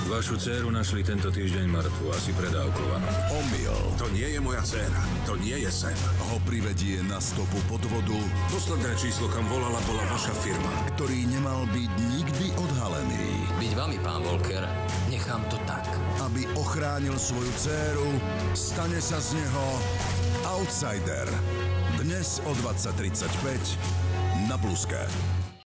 Vašu dcéru našli tento týždeň mŕtvu, asi predávkovanú. Omyl. To nie je moja dcéra. To nie je sen. Ho privedie na stopu podvodu. Posledné číslo, kam volala, bola vaša firma. Ktorý nemal byť nikdy odhalený. Byť vami, pán Walker, nechám to tak. Aby ochránil svoju dcéru, stane sa z neho outsider. Dnes o 20:35 na Pluske.